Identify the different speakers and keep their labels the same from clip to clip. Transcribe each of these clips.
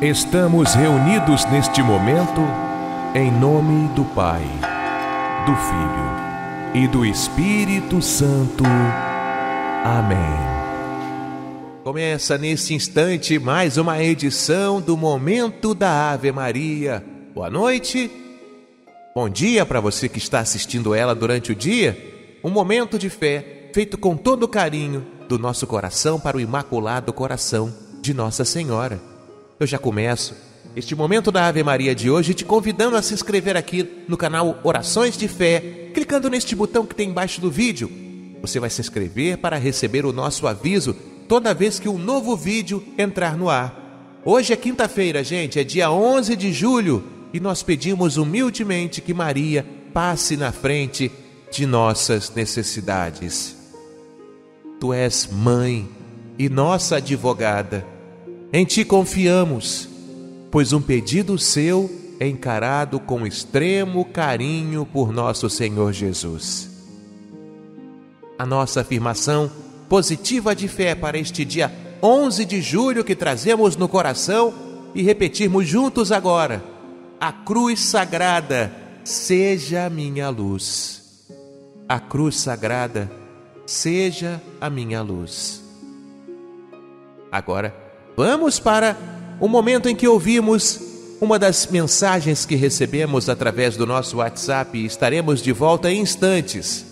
Speaker 1: Estamos reunidos neste momento em nome do Pai, do Filho e do Espírito Santo. Amém. Começa neste instante mais uma edição do Momento da Ave Maria. Boa noite, bom dia para você que está assistindo ela durante o dia. Um momento de fé feito com todo o carinho do nosso coração para o Imaculado Coração de Nossa Senhora. Eu já começo este Momento da Ave Maria de hoje te convidando a se inscrever aqui no canal Orações de Fé, clicando neste botão que tem embaixo do vídeo. Você vai se inscrever para receber o nosso aviso toda vez que um novo vídeo entrar no ar. Hoje é quinta-feira, gente, é dia 11 de julho e nós pedimos humildemente que Maria passe na frente de nossas necessidades. Tu és mãe e nossa advogada. Em ti confiamos, pois um pedido seu é encarado com extremo carinho por nosso Senhor Jesus. A nossa afirmação positiva de fé para este dia 11 de julho que trazemos no coração e repetirmos juntos agora: a cruz sagrada seja a minha luz. A cruz sagrada seja a minha luz. Agora, vamos para o momento em que ouvimos uma das mensagens que recebemos através do nosso WhatsApp e estaremos de volta em instantes.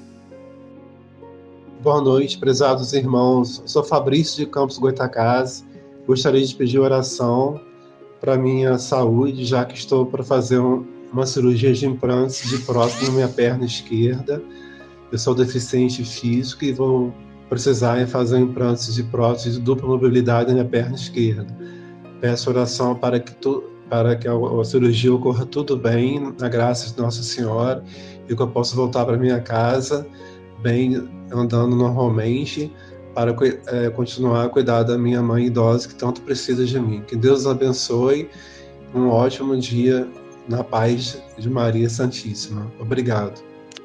Speaker 2: Boa noite, prezados irmãos. Sou Fabrício de Campos Goytacazes. Gostaria de pedir oração para minha saúde, já que estou para fazer uma cirurgia de implantes de prótese na minha perna esquerda. Eu sou deficiente físico e vou precisar fazer implantes de prótese de dupla mobilidade na minha perna esquerda. Peço oração para que a cirurgia ocorra tudo bem, na graça de Nossa Senhora, e que eu possa voltar para minha casa bem, andando normalmente, para continuar a cuidar da minha mãe idosa que tanto precisa de mim. Que Deus abençoe. Um ótimo dia na paz de Maria Santíssima. Obrigado.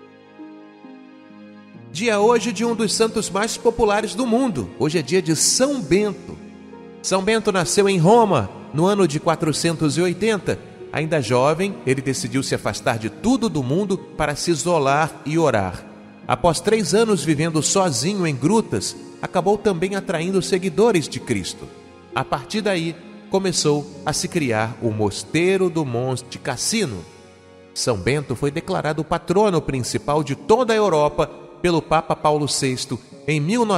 Speaker 1: Dia hoje de um dos santos mais populares do mundo. Hoje é dia de São Bento. São Bento nasceu em Roma no ano de 480. Ainda jovem, ele decidiu se afastar de tudo do mundo para se isolar e orar. Após 3 anos vivendo sozinho em grutas, acabou também atraindo seguidores de Cristo. A partir daí, começou a se criar o Mosteiro do Monte Cassino. São Bento foi declarado patrono principal de toda a Europa pelo Papa Paulo VI em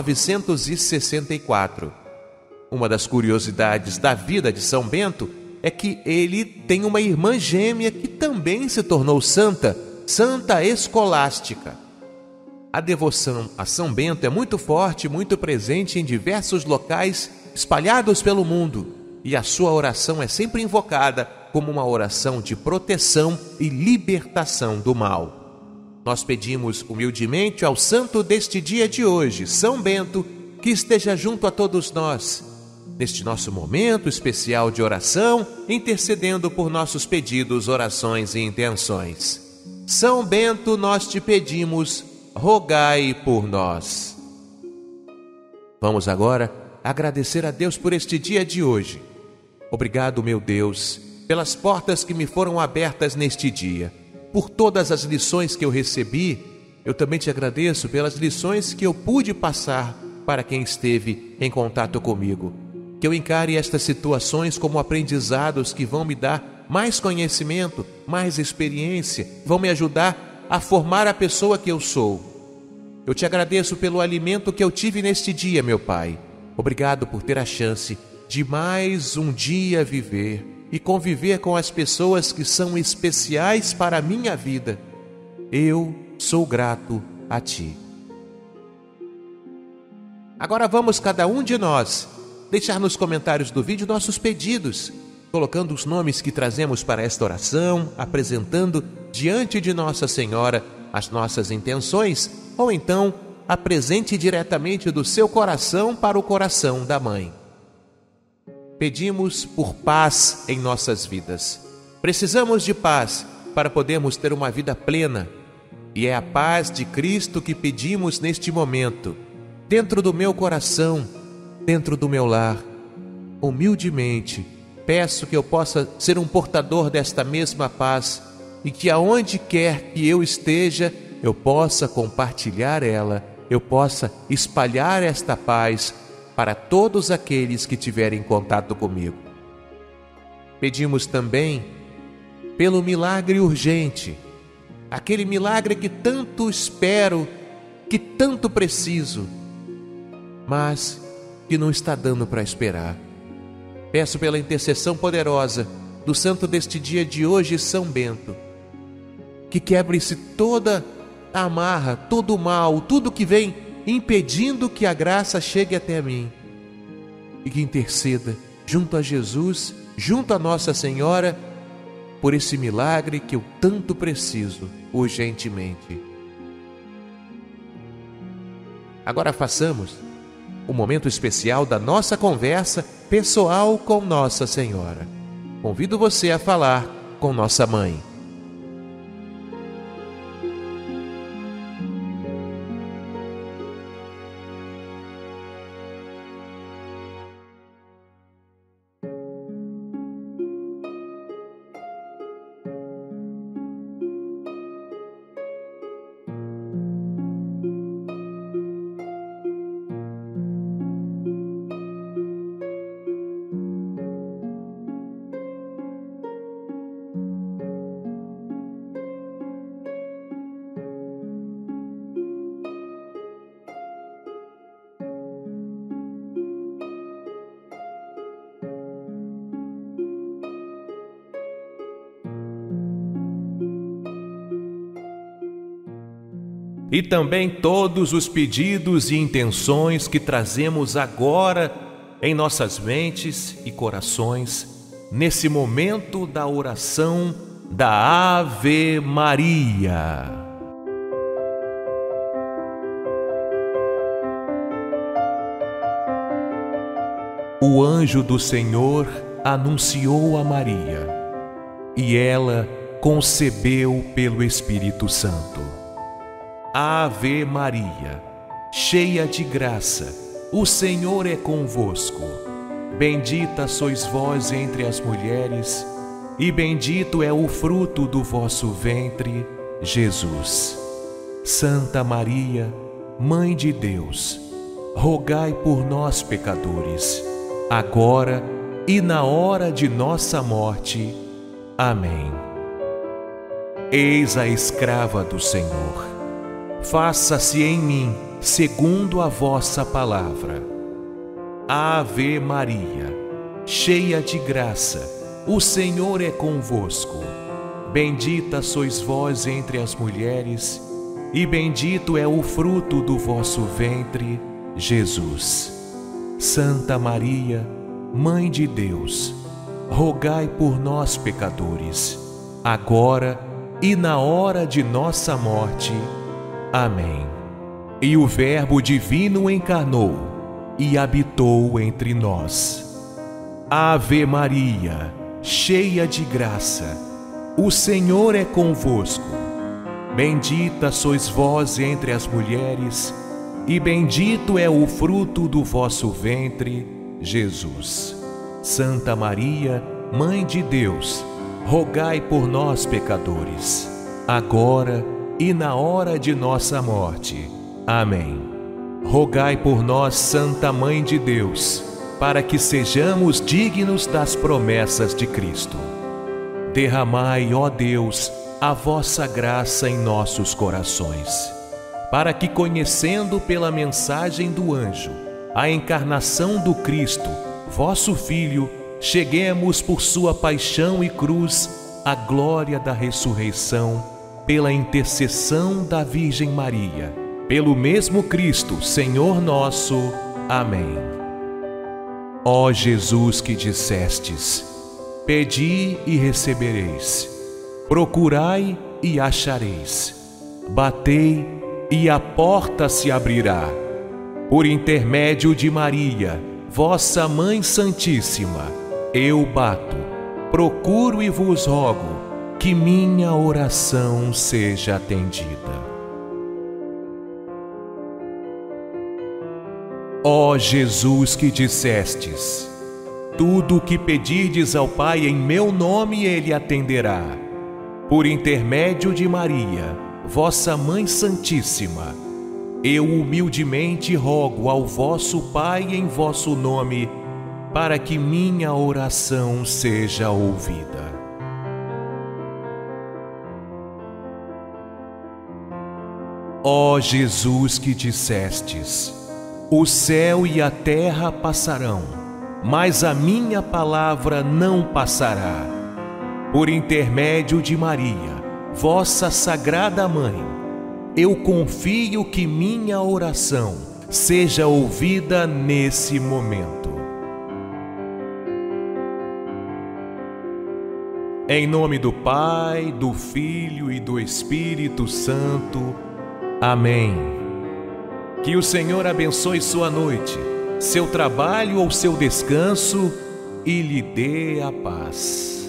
Speaker 1: 1964. Uma das curiosidades da vida de São Bento é que ele tem uma irmã gêmea que também se tornou santa, Santa Escolástica. A devoção a São Bento é muito forte, muito presente em diversos locais espalhados pelo mundo, e a sua oração é sempre invocada como uma oração de proteção e libertação do mal. Nós pedimos humildemente ao santo deste dia de hoje, São Bento, que esteja junto a todos nós, neste nosso momento especial de oração, intercedendo por nossos pedidos, orações e intenções. São Bento, nós te pedimos, rogai por nós. Vamos agora agradecer a Deus por este dia de hoje. Obrigado, meu Deus, pelas portas que me foram abertas neste dia. Por todas as lições que eu recebi, eu também te agradeço pelas lições que eu pude passar para quem esteve em contato comigo. Que eu encare estas situações como aprendizados que vão me dar mais conhecimento, mais experiência, vão me ajudar a formar a pessoa que eu sou. Eu te agradeço pelo alimento que eu tive neste dia, meu Pai. Obrigado por ter a chance de mais um dia viver e conviver com as pessoas que são especiais para a minha vida. Eu sou grato a Ti. Agora vamos cada um de nós deixar nos comentários do vídeo nossos pedidos, colocando os nomes que trazemos para esta oração, apresentando diante de Nossa Senhora as nossas intenções, ou então apresente diretamente do seu coração para o coração da Mãe. Pedimos por paz em nossas vidas. Precisamos de paz para podermos ter uma vida plena, e é a paz de Cristo que pedimos neste momento, dentro do meu coração, dentro do meu lar. Humildemente, peço que eu possa ser um portador desta mesma paz e que aonde quer que eu esteja, eu possa compartilhar ela, eu possa espalhar esta paz para todos aqueles que tiverem contato comigo. Pedimos também pelo milagre urgente, aquele milagre que tanto espero, que tanto preciso, mas que não está dando para esperar. Peço pela intercessão poderosa do santo deste dia de hoje, São Bento, que quebre-se toda a amarra, todo o mal, tudo que vem impedindo que a graça chegue até mim, e que interceda junto a Jesus, junto a Nossa Senhora, por esse milagre que eu tanto preciso urgentemente. Agora façamos o momento especial da nossa conversa pessoal com Nossa Senhora. Convido você a falar com Nossa Mãe. E também todos os pedidos e intenções que trazemos agora em nossas mentes e corações, nesse momento da oração da Ave Maria. O anjo do Senhor anunciou a Maria, e ela concebeu pelo Espírito Santo. Ave Maria, cheia de graça, o Senhor é convosco. Bendita sois vós entre as mulheres, e bendito é o fruto do vosso ventre, Jesus. Santa Maria, Mãe de Deus, rogai por nós, pecadores, agora e na hora de nossa morte. Amém. Eis a escrava do Senhor. Faça-se em mim segundo a vossa palavra. Ave Maria, cheia de graça, o Senhor é convosco. Bendita sois vós entre as mulheres, e bendito é o fruto do vosso ventre, Jesus. Santa Maria, Mãe de Deus, rogai por nós, pecadores, agora e na hora de nossa morte. Amém. E o Verbo divino encarnou e habitou entre nós. Ave Maria, cheia de graça, o Senhor é convosco. Bendita sois vós entre as mulheres, e bendito é o fruto do vosso ventre, Jesus. Santa Maria, Mãe de Deus, rogai por nós, pecadores, agora e na hora de nossa morte. Amém. Rogai por nós, Santa Mãe de Deus, para que sejamos dignos das promessas de Cristo. Derramai, ó Deus, a vossa graça em nossos corações, para que, conhecendo pela mensagem do anjo a encarnação do Cristo, vosso Filho, cheguemos por sua paixão e cruz à glória da ressurreição, pela intercessão da Virgem Maria, pelo mesmo Cristo, Senhor nosso. Amém. Ó Jesus, que dissestes: pedi e recebereis, procurai e achareis, batei e a porta se abrirá. Por intermédio de Maria, vossa Mãe Santíssima, eu bato, procuro e vos rogo que minha oração seja atendida. Ó Jesus, que dissestes: Tudo o que pedirdes ao Pai em meu nome, Ele atenderá. Por intermédio de Maria, vossa Mãe Santíssima, eu humildemente rogo ao vosso Pai em vosso nome, para que minha oração seja ouvida. Ó Jesus, que dissestes: o céu e a terra passarão, mas a minha palavra não passará. Por intermédio de Maria, vossa Sagrada Mãe, eu confio que minha oração seja ouvida nesse momento. Em nome do Pai, do Filho e do Espírito Santo. Amém. Que o Senhor abençoe sua noite, seu trabalho ou seu descanso e lhe dê a paz.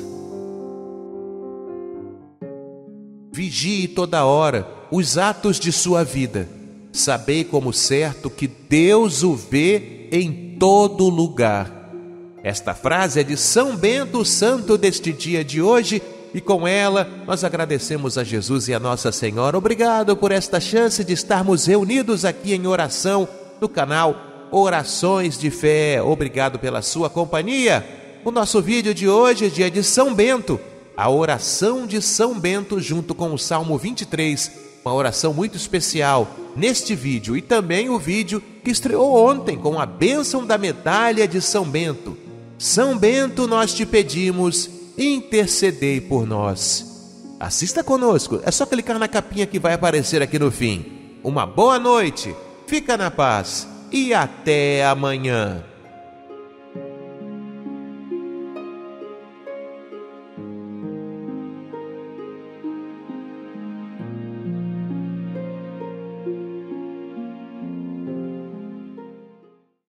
Speaker 1: Vigie toda hora os atos de sua vida. Sabei como certo que Deus o vê em todo lugar. Esta frase é de São Bento, santo deste dia de hoje, e com ela nós agradecemos a Jesus e a Nossa Senhora. Obrigado por esta chance de estarmos reunidos aqui em oração no canal Orações de Fé. Obrigado pela sua companhia. O nosso vídeo de hoje é dia de São Bento, a oração de São Bento junto com o Salmo 23, uma oração muito especial neste vídeo, e também o vídeo que estreou ontem com a bênção da medalha de São Bento. São Bento, nós te pedimos, intercedei por nós. Assista conosco, é só clicar na capinha que vai aparecer aqui no fim. Uma boa noite, fica na paz e até amanhã.